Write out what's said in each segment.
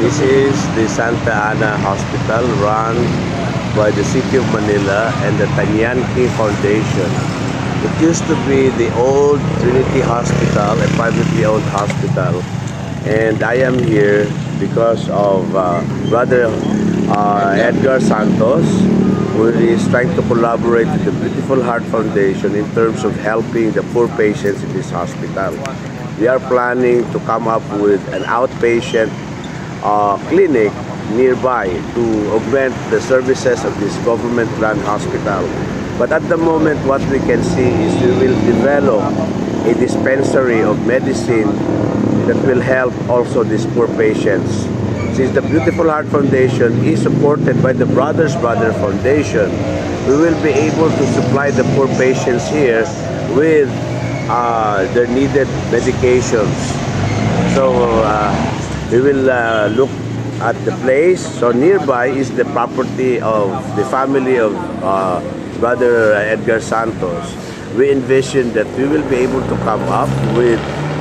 This is the Santa Ana Hospital run by the City of Manila and the Tanyanki Foundation. It used to be the old Trinity Hospital, a privately owned hospital. And I am here because of Brother Edgar Santos, who is trying to collaborate with the Beautiful Heart Foundation in terms of helping the poor patients in this hospital. We are planning to come up with an outpatient clinic nearby to augment the services of this government-run hospital. But at the moment, what we can see is we will develop a dispensary of medicine that will help also these poor patients. Since the Beautiful Heart Foundation is supported by the Brothers Brother Foundation, we will be able to supply the poor patients here with their needed medications. So we will look at the place. So nearby is the property of the family of Brother Edgar Santos. We envision that we will be able to come up with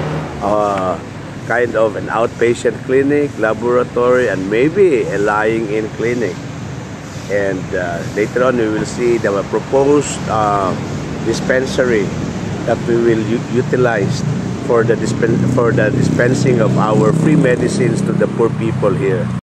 kind of an outpatient clinic, laboratory, and maybe a lying-in clinic. And later on, we will see the proposed dispensary that we will utilize for the dispensing of our free medicines to the poor people here.